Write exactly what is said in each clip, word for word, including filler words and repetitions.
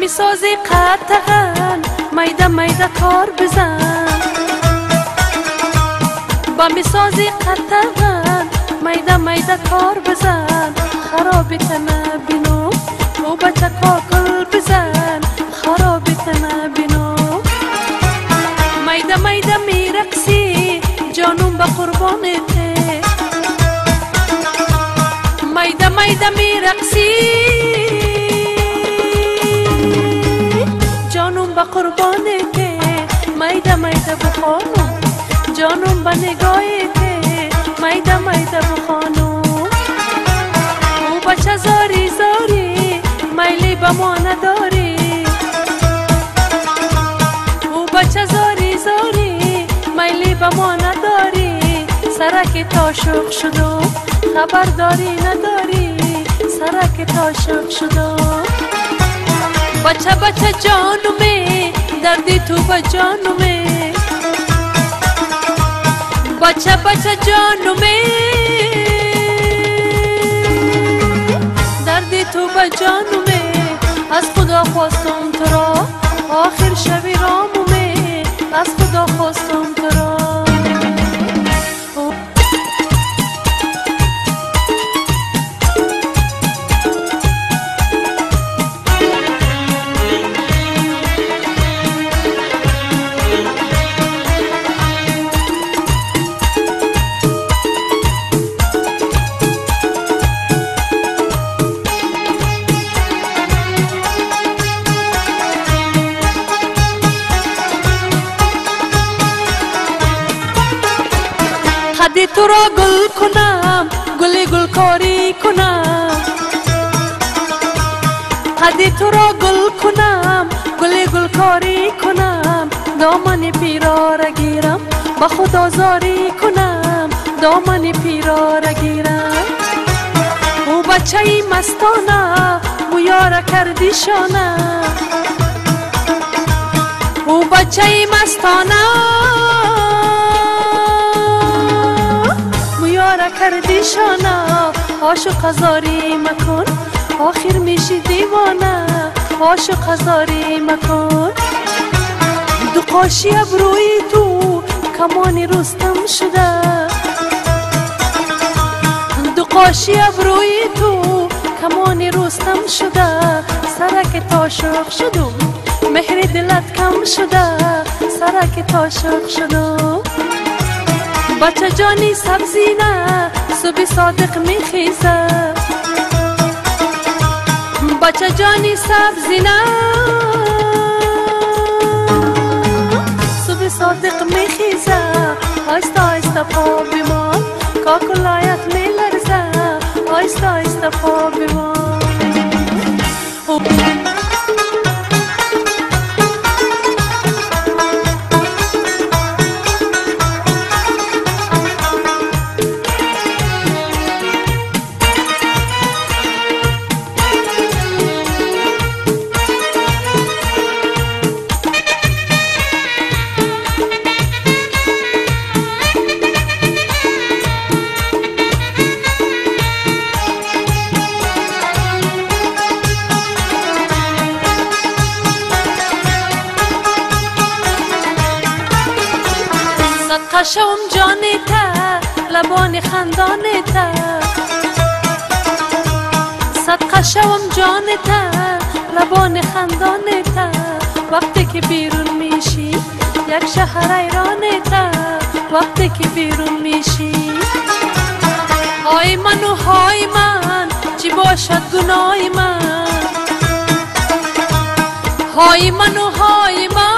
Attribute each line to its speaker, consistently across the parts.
Speaker 1: می سازی قطعاً میده میده کار بزن با می سازی قطعاً میده میده کار بزن خرابی کنه بینو او بچه کاکل بزن خرابی کنه بینو میده میده میرقصی جانم به قربانته میده میده میرقصی جانم به قربانته میده میده بخانم جانم به نگاهته میده میده بخانم او بچه زاری زاری میلی به ما نداری او بچه زاری زاری میلی به ما نداری سرک تا شوق شدم خبرداری نداری سرک تا شوق شدم بچه بچه جانومه دردی تو به جانومه بچه بچه جانومه دردی تو به جانومه از خدا خواستم تو را آخر شبی رامومه از خدا خواستم تو را خدی تو را گل کنم گلی گل کاری کنم خدی تو را گل کنم گلی گل کاری کنم دامن پیرا را گیرم با خدا زاری کنم دامن پیرا را گیرم او بچه ای مستانه مویارا کردی شانه او بچه ای مستانه کردی شانه عاشق زاری مکن آخر میشی دیوانه عاشق زاری مکن دو قاشی ابروی تو کمانی رستم شده دو قاشی ابروی تو کمانی رستم شده سرک تا شوق شدم مهر دلت کم شده سرک تا شوق شدم بچه جانی سبزی نه صبح صادق میخیزه بچه جانی سبزی نه صبح صادق میخیزه آیسته آیسته پا بیمان کاکلایت میلرزه آیسته آیسته پا بیمان شوم جانی تا لبان خندان تا صدقه شوم جانی تا لبان خندان تا وقتی که بیرون میشی یک شهر ایران تا وقتی که بیرون میشی های من و های من چی باشد گناه من های من و های من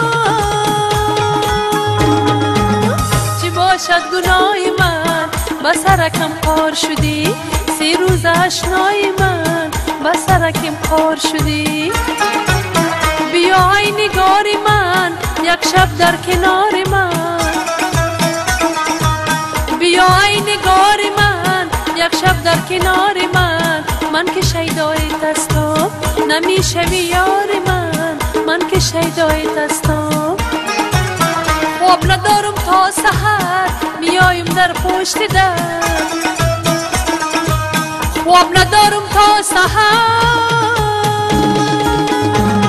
Speaker 1: باشد گناه من بسرکم خار شدی سی روز اشنای من بسرکم خار شدی بیا ای نگار من یک شب در کنار من بیا ای نگار من یک شب در کنار من من که شیدای دستم نمیشوی یار من من که شیدای دستم خواب ندارم تا سحر میایم در پشت در خواب ندارم تا سحر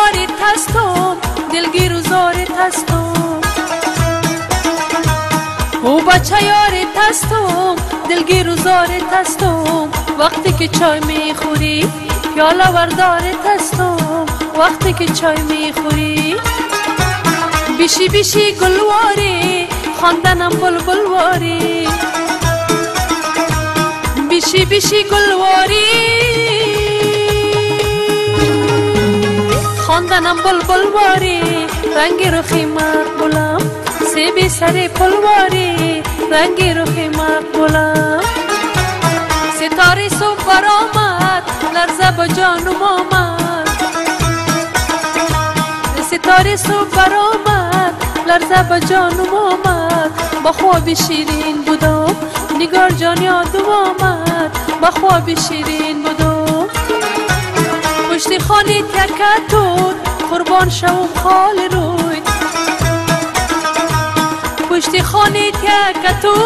Speaker 1: یاری تستم دلگیر و زاری تستم او بچه یاری تستم دلگیر و زاری تستم وقتی که چای میخوری پیاله ورداری تستم وقتی که چای میخوری بیشی بیشی گلواری خواندنم بلبل واری بیشی بیشی گلواری خواندنم بلبل واری رنگی رخی مقبولم سیبی سری پلواری رنگی رخی مقبولم ستاره صبح برآمد لرزه با جانم آمد ستاره صبح برآمد لرزه با جانم آمد با خواب شیرین بودم نگار جان یادم آمد با خواب شیرین بودم پشت خانه تکتون قربان شوم خال روی پشت خانه تکتون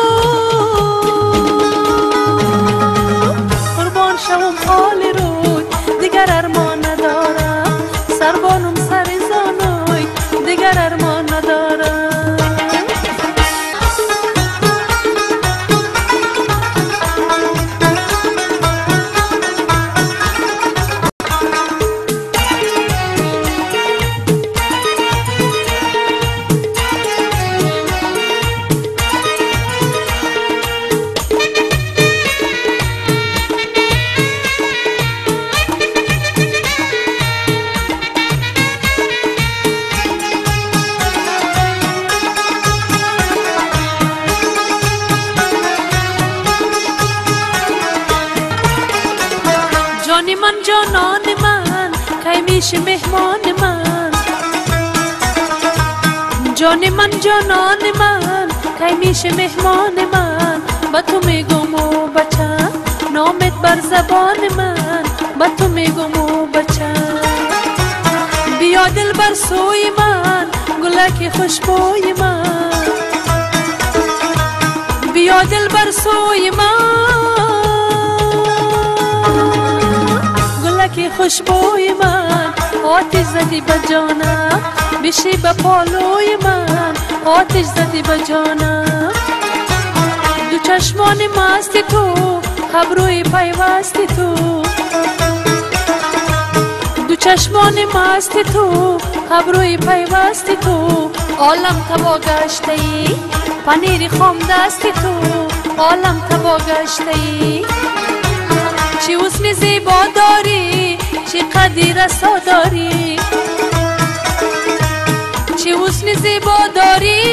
Speaker 1: قربان شوم خال روی دیگر ارمان ندارم سربانم سر زانوی دیگر ارمان ندارم جانی من جانان من کی میشه مهمان من جانی من جانان من کی میشه مهمان من با تو میگم و بچه نامت بر زبان من با تو میگم و بچه بیا دل بر سوی من گلک خوشبوی من بیا دل بر سوی من که خوشبوی من آتش زدی به جانم بشی به پالوی من آتش زدی به جانم دو چشمان مستی تو ابروی پیوستی تو دو چشمان مستی تو ابروی پیوستی تو عالم تبا گشته ای پنیر خام دستی تو عالم تبا گشته ای چی حسن زیبا داری چی قدی رسا داری چی حسن زیبا داری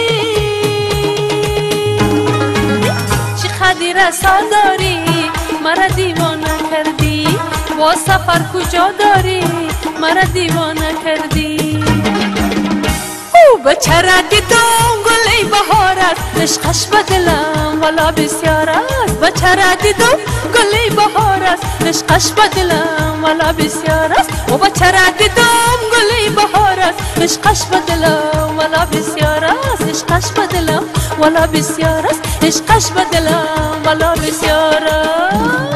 Speaker 1: چی قدی رسا داری مرا دیوانه کردی با سفر کجا داری مرا دیوانه کردی او بچه را دیدم گلی بهار است عشقش به دلم والا بسیار است بچه را دیدم گلی بهار است عشقش به دلم والا بسیار است او بچه را دیدم گلی بهار است عشقش به دلم والا بسیار است عشقش به دلم والا بسیار است عشقش به دلم والا بسیار است